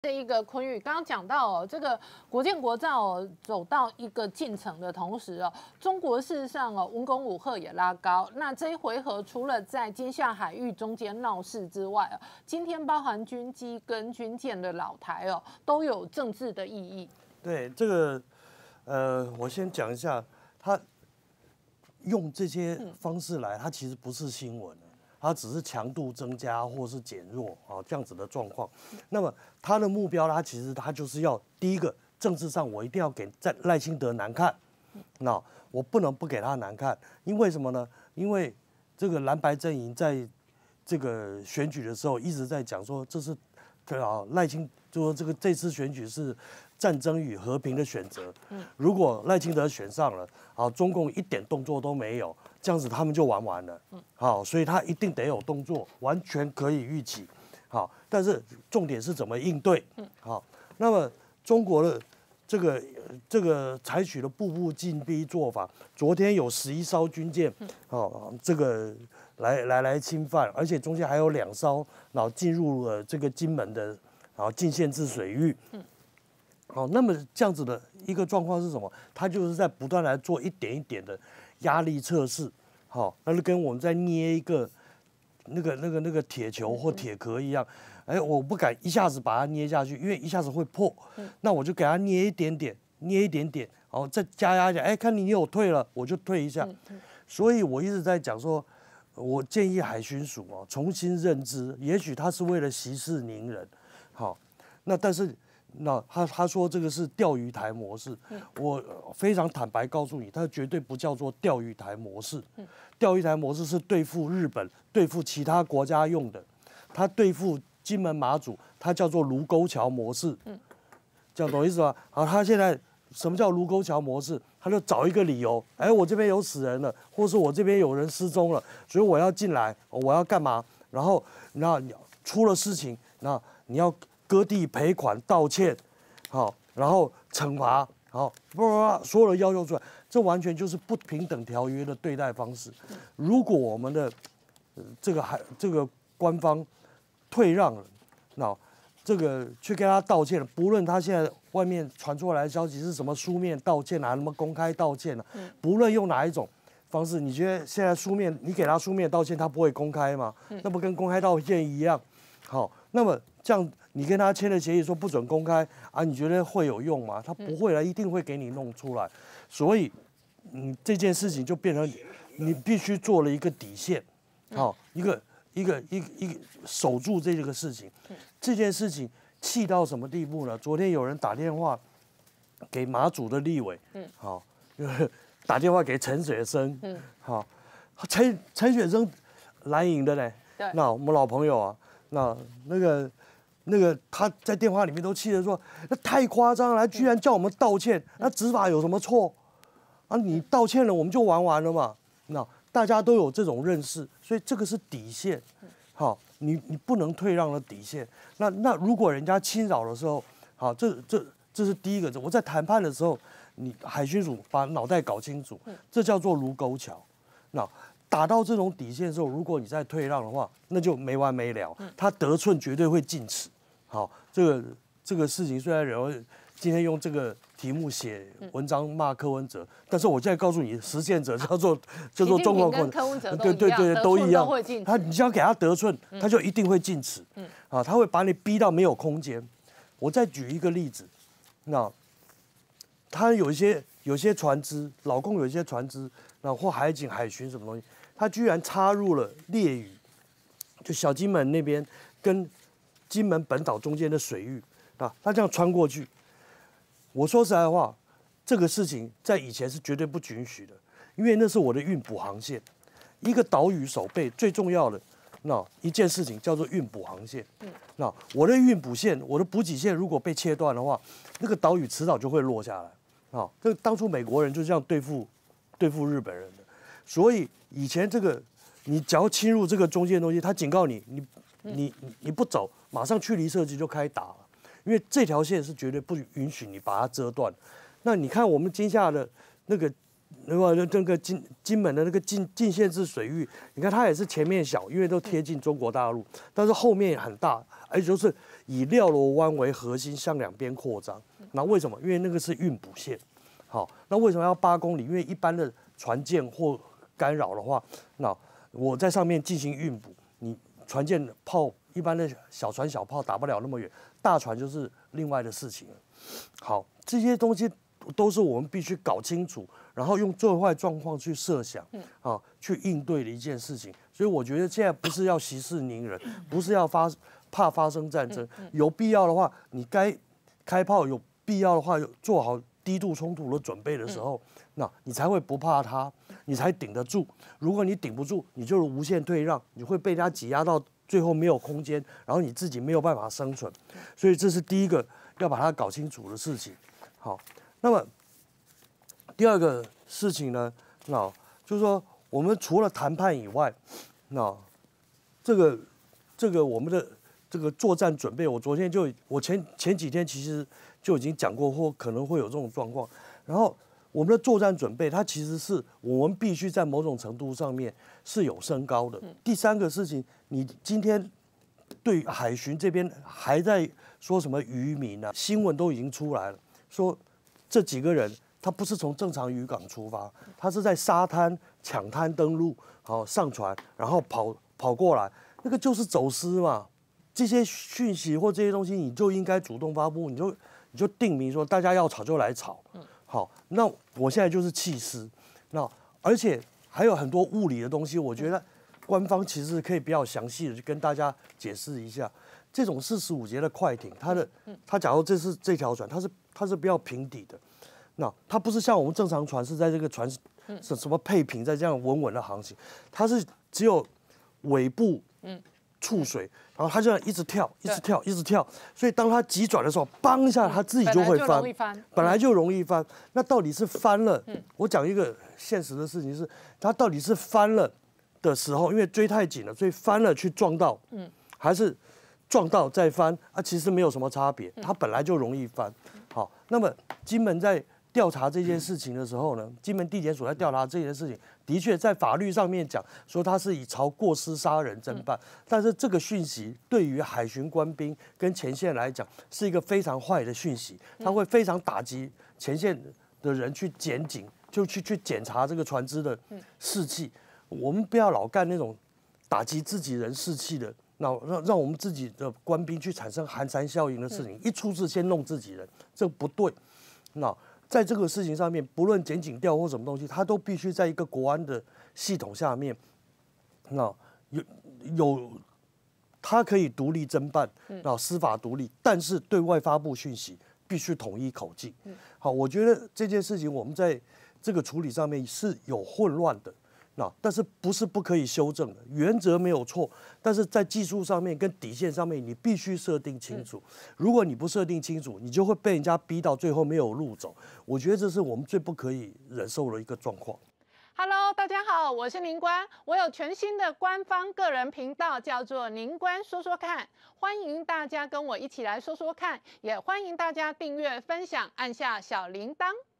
这一个坤玉刚刚讲到哦，这个国建国造哦走到一个进程的同时哦，中国事实上哦文攻武吓也拉高。那这一回合除了在金厦海域中间闹事之外哦，今天包含军机跟军舰的老台哦，都有政治的意义。 对这个，我先讲一下，他用这些方式来，它其实不是新闻。它只是强度增加或是减弱啊这样子的状况。那么他的目标，他其实他就是要第一个政治上我一定要给在赖清德难看，那我不能不给他难看，因为什么呢？因为这个蓝白阵营在这个选举的时候一直在讲说这是赖清就说这次选举是战争与和平的选择。如果赖清德选上了，中共一点动作都没有。这样子他们就玩完了，好，所以他一定得有动作，完全可以预期，好，但是重点是怎么应对，好，那么中国的这个采取了步步进逼做法，昨天有11艘军舰，这个来侵犯，而且中间还有2艘，然后进入了这个金门的，禁限制水域，好，那么这样子的一个状况是什么？他就是在不断来做一点一点的压力测试，好，那就跟我们在捏一个那个铁球或铁壳一样，我不敢一下子把它捏下去，因为一下子会破，那我就给它捏一点点，捏一点点，然后再加压一下，看你有退了，我就退一下。所以我一直在讲说，我建议海巡署重新认知，也许他是为了息事宁人，好，那但是。那他说这个是钓鱼台模式，我非常坦白告诉你，它绝对不叫做钓鱼台模式。钓鱼台模式是对付日本、对付其他国家用的，它对付金门马祖，它叫做卢沟桥模式。这样懂意思吗？好，他现在什么叫卢沟桥模式？他就找一个理由，我这边有死人了，或是我这边有人失踪了，所以我要进来，我要干嘛？然后那出了事情，那你要。割地赔款道歉，好，然后惩罚，好，所有的要求出来，这完全就是不平等条约的对待方式。如果我们的这个官方退让了，那这个去跟他道歉了，不论他现在外面传出来的消息是什么书面道歉啊，什么公开道歉啊，不论用哪一种方式，你觉得现在书面你给他书面道歉，他不会公开吗？那不跟公开道歉一样？好，那么这样。你跟他签了协议说不准公开啊？你觉得会有用吗？他不会了，一定会给你弄出来。所以，这件事情就变成你必须做了一个底线，好，一个守住这个事情。这件事情气到什么地步呢？昨天有人打电话给马祖的立委，好，打电话给陈雪生，好，陈雪生蓝营的呢，那我们老朋友啊，那个他在电话里面都气得说，那太夸张了，居然叫我们道歉，那执法有什么错？啊，你道歉了，我们就玩完了嘛？那大家都有这种认识，所以这个是底线，好，你不能退让的底线。那如果人家侵扰的时候，好，这是第一个。我在谈判的时候，你海巡署把脑袋搞清楚，这叫做卢沟桥。那打到这种底线的时候，如果你再退让的话，那就没完没了。他得寸绝对会进尺。好，这个事情虽然有人今天用这个题目写文章骂柯文哲，但是我现在告诉你，实践者叫做中国共柯文哲对都一样。你只要给他得寸，他就一定会进尺。他会把你逼到没有空间。我再举一个例子，那他有些船只，老共有一些船只，那或海警、海巡什么东西。他居然插入了烈屿，就小金门那边跟金门本岛中间的水域啊，他这样穿过去。我说实在话，这个事情在以前是绝对不允许的，因为那是我的运补航线。一个岛屿守备最重要的一件事情叫做运补航线。那我的运补线、我的补给线如果被切断的话，那个岛屿迟早就会落下来。这当初美国人就这样对付日本人的。所以以前这个，你只要侵入这个中间的东西，他警告你不走，马上驱离射击就开打了，因为这条线是绝对不允许你把它遮断。那你看我们金厦的那个金门的那个禁限制水域，你看它也是前面小，因为都贴近中国大陆，但是后面很大，而且就是以廖罗湾为核心向两边扩张。那为什么？因为那个是运补线。好，那为什么要8公里？因为一般的船舰或干扰的话，那我在上面进行运补，你船舰炮一般的小船小炮打不了那么远，大船就是另外的事情了。好，这些东西都是我们必须搞清楚，然后用最坏状况去设想，去应对的一件事情。所以我觉得现在不是要息事宁人，不是要怕发生战争，有必要的话，你该开炮，有必要的话做好低度冲突的准备的时候，那你才会不怕它，你才顶得住。如果你顶不住，你就是无限退让，你会被他挤压到最后没有空间，然后你自己没有办法生存。所以这是第一个要把它搞清楚的事情。好，那么第二个事情呢，那就是说我们除了谈判以外，那这个我们的这个作战准备，我前几天其实就已经讲过，或可能会有这种状况。然后我们的作战准备，它其实是我们必须在某种程度上面是有升高的。第三个事情，你今天对海巡这边还在说什么渔民啊，新闻都已经出来了，说这几个人他不是从正常渔港出发，他是在沙滩抢滩登陆，好上船，然后跑过来，那个就是走私嘛。这些讯息或这些东西，你就应该主动发布，你就定名说大家要吵就来吵。好，那我现在就是弃尸，那而且还有很多物理的东西，我觉得官方其实可以比较详细的去跟大家解释一下。这种45节的快艇，它假如这条船，它是比较平底的，那它不是像我们正常船是在这个船什么配平在这样稳稳的航行，它是只有尾部触水，然后它就一直跳，一直跳，一直跳，所以当它急转的时候，邦一下，它自己就会翻，本来就容易翻。那到底是翻了？我讲一个现实的事情是，它到底是翻了的时候，因为追太紧了，所以翻了去撞到，还是撞到再翻啊？其实没有什么差别，它本来就容易翻。好，那么金门在调查这件事情的时候呢，金门地检署在调查这件事情，的确在法律上面讲说他是以朝过失杀人侦办，但是这个讯息对于海巡官兵跟前线来讲是一个非常坏的讯息，它会非常打击前线的人去检警，就去检查这个船只的士气。我们不要老干那种打击自己人士气的，那让我们自己的官兵去产生寒蝉效应的事情，一出事先弄自己人，这不对。那在这个事情上面，不论检警调或什么东西，它都必须在一个国安的系统下面，那它可以独立侦办，那司法独立，但是对外发布讯息必须统一口径。好，我觉得这件事情我们在这个处理上面是有混乱的。但是不是不可以修正的，原则没有错，但是在技术上面跟底线上面，你必须设定清楚。如果你不设定清楚，你就会被人家逼到最后没有路走。我觉得这是我们最不可以忍受的一个状况。 Hello， 大家好，我是宁官，我有全新的官方个人频道，叫做宁官说说看，欢迎大家跟我一起来说说看，也欢迎大家订阅、分享，按下小铃铛。